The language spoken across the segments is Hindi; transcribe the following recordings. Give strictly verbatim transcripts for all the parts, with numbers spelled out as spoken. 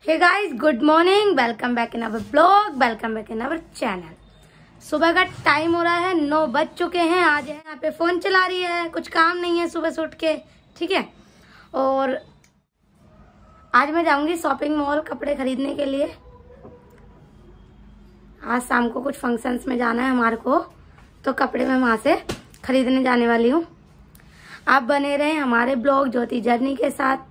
Hey guys, good morning. Welcome back in our blog, welcome back in our channel. सुबह का टाइम हो रहा है, नौ बज चुके हैं। आज यहाँ पे फोन चला रही है, कुछ काम नहीं है सुबह से उठ के, ठीक है। और आज मैं जाऊंगी शॉपिंग मॉल कपड़े खरीदने के लिए। आज शाम को कुछ फंक्शंस में जाना है हमारे को, तो कपड़े मैं वहां से खरीदने जाने वाली हूँ। आप बने रहें हमारे ब्लॉग ज्योति जर्नी के साथ।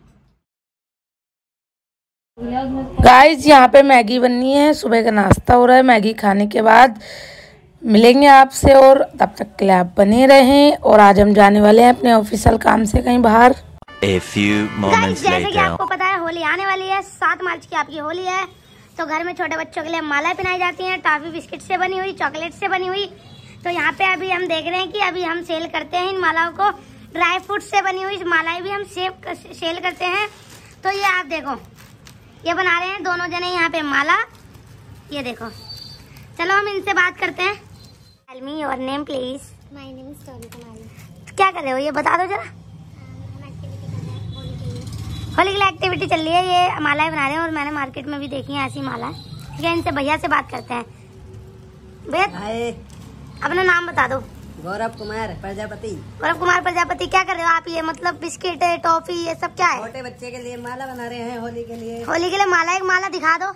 गाइस, यहाँ पे मैगी बननी है, सुबह का नाश्ता हो रहा है। मैगी खाने के बाद मिलेंगे आपसे, और तब तक के लिए आप बने रहें। और आज हम जाने वाले हैं अपने ऑफिशियल काम से कहीं बाहर। A few moments जैसे later. कि आपको पता है, होली आने वाली है। सात मार्च की आपकी होली है, तो घर में छोटे बच्चों के लिए मालाएं पहनाई जाती हैं, टॉफी बिस्किट से बनी हुई, चॉकलेट से बनी हुई। तो यहाँ पे अभी हम देख रहे हैं कि अभी हम सेल करते हैं इन मालाओं को। ड्राई फ्रूट से बनी हुई मालाएं भी हम सेव सेल करते हैं। तो ये आप देखो, ये बना रहे हैं दोनों जने यहाँ पे माला। ये देखो, चलो हम इनसे बात करते हैं। Tell me your name please. My name is Soni Kumari. क्या कर रहे हो, ये बता दो जरा। होली के लिए एक्टिविटी चल रही है, ये मालाएं बना रहे हैं। और मैंने मार्केट में भी देखी है ऐसी माला, ठीक है। इनसे भैया से बात करते हैं। भैया, अपना नाम बता दो। गौरव कुमार प्रजापति। गौरव कुमार प्रजापति। क्या कर रहे हो आप? ये मतलब बिस्किट, टॉफी, ये सब क्या है? छोटे बच्चे के लिए माला बना रहे हैं होली के लिए। होली के लिए माला, एक माला दिखा दो।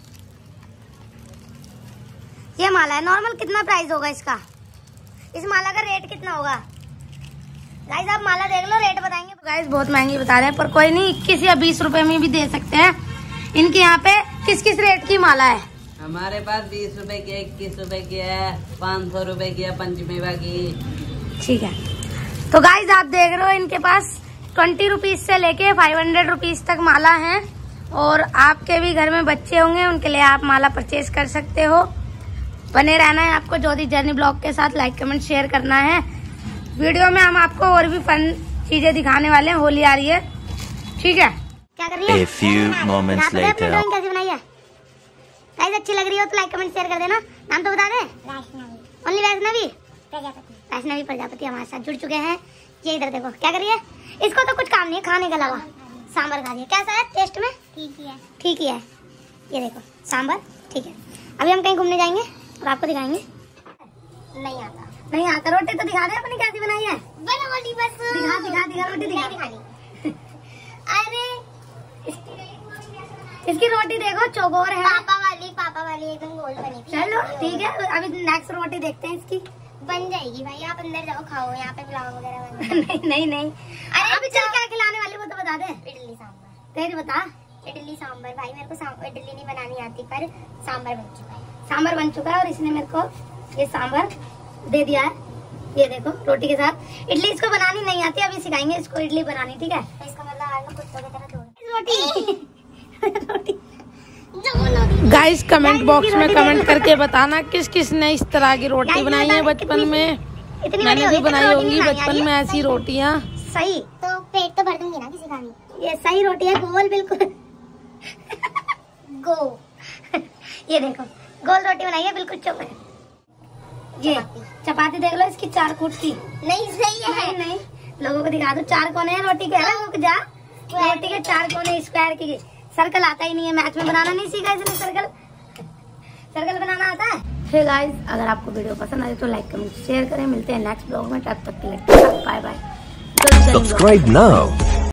ये माला है, नॉर्मल कितना प्राइस होगा इसका? इस माला का रेट कितना होगा? गाइस आप माला देख लो, रेट बताएंगे। गाइस बहुत महंगी बता रहे हैं, पर कोई नहीं, इक्कीस या बीस रुपए में भी दे सकते हैं। इनके यहाँ पे किस किस रेट की माला है? हमारे पास बीस रुपए की, इक्कीस रुपए की है, पाँच सौ रुपए की है, पंचमेवा की। ठीक है, तो गाइस आप देख रहे हो इनके पास ट्वेंटी रुपीज से लेके फाइव हंड्रेड रुपीज तक माला है। और आपके भी घर में बच्चे होंगे, उनके लिए आप माला परचेज कर सकते हो। बने रहना है आपको ज्योति जर्नी ब्लॉग के साथ। लाइक कमेंट शेयर करना है। वीडियो में हम आपको और भी फन चीजें दिखाने वाले हैं। होली आ रही है, ठीक है। क्या कर रही है? A few moments later. Drawing कैसी बनाई है? गाइस अच्छी लग रही हो तो लाइक कमेंट शेयर कर देना। नाम तो बता दे। वैष्णवी। ओनली वैष्णवी प्रजापति। वैष्णवी प्रजापति हमारे साथ जुड़ चुके हैं। ये इधर देखो, क्या कर रही है? इसको तो कुछ काम नहीं है खाने के अलावा। सांबर खा रही है। कैसा है टेस्ट में? ठीक है। ठीक ही है। ये देखो सांबर, ठीक है। अभी हम कहीं घूमने जाएंगे और आपको दिखाएंगे। नहीं आता। नहीं आता? रोटी तो दिखा दे अपनी, कैसी बनाई है? बना रोटी बस। दिखा दिखा दिखा रोटी दिखा। दिखा। अरे इसकी रोटी देखो, चौकोर है। पापा वाली पापा वाली एकदम गोल बनी थी। चलो ठीक है, अभी नेक्स्ट रोटी देखते हैं इसकी। बन जाएगी भाई, आप अंदर जाओ खाओ, यहाँ पे पुलाव वगैरह बन नहीं नहीं नहीं, अरे अभी चल क्या खिलाने वाली वो तो बता दे। इडली सांभर। तेरी बता। इडली सांभर भाई, मेरे को सांभर इडली नहीं बनानी आती, पर सांभर बन चुका है। सांभर बन चुका है और इसने मेरे को ये सांभर दे दिया है। ये देखो रोटी के साथ। इडली इसको बनानी नहीं आती, अभी सिखाएंगे इसको इडली बनानी, ठीक है। तो इसका मतलब आज मैं कुत्तों की तरह थोड़ी रोटी रोटी गाइस कमेंट बॉक्स में कमेंट करके बताना किस किस ने इस तरह की रोटी बनाई है बचपन में। मैंने भी बनाई होंगी बचपन में ऐसी रोटियाँ। सही तो पेट तो भर दूंगी ना किसी का भी। ये सही रोटी है, गोल बिल्कुल गो। ये देखो गोल रोटी बनाई है बिल्कुल चुप। ये चपाती देख लो इसकी, चार फुट की। नहीं सही है। नहीं नहीं, लोगों को दिखा दो। चार कोने हैं रोटी के, है ना? जा रोटी के चार कोने, स्क्वायर की। सर्कल आता ही नहीं है, मैथ में बनाना नहीं सीखा इसने। सर्कल सर्कल बनाना आता है। हे गाइस, अगर आपको वीडियो पसंद आए तो लाइक कमेंट शेयर करें। मिलते हैं नेक्स्ट ब्लॉग में, तब तक के लिए बाय बाय। Subscribe now.